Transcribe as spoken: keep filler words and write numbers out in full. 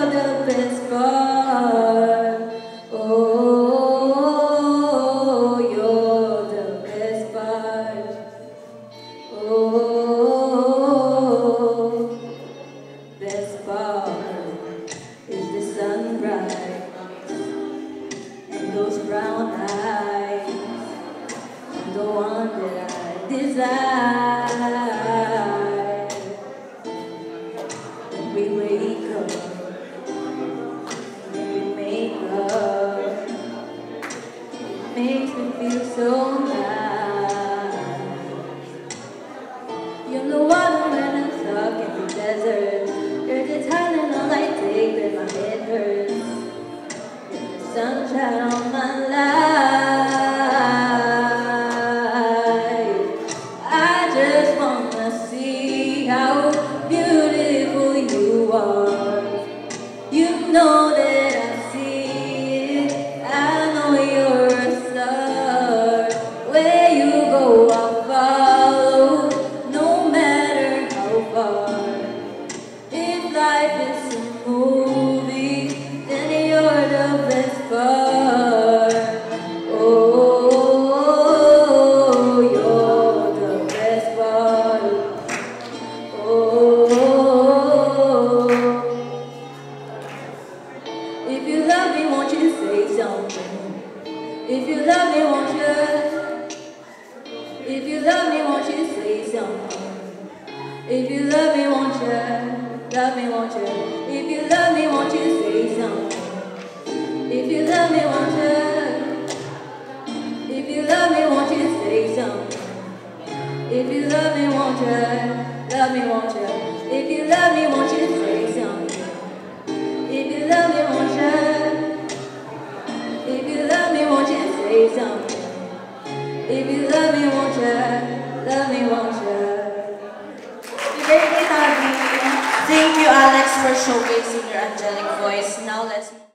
the best part. Oh, you're the best part. Oh, best part is the sunrise and those brown eyes, the one that I desire. When we wake up, when we make love, it makes me feel so nice. You're the water when I'm stuck in the desert. You're the Tylenol I take when my head hurts. You're the sunshine on my life. I just wanna see how beautiful you are. You know that I see it. I know you're a star. Where you go, I'll follow, no matter how far. If life is a movie, then you're the best part. Oh, you're the best part. Oh, if you love me, won't you say something? If you love me, won't you? If you love me, won't you say something? If you love me, won't you? Love me, won't you? If you love me, won't you say something? If you love me, won't you? If you love me, won't you say something? If you love me, won't you? Love me, won't you? If you love me, won't you say something? If you love me, won't you? If you love me, won't you say something? If you love me, won't you? Love me, won't you? Thank you, Alex, for showcasing your angelic voice. Now let's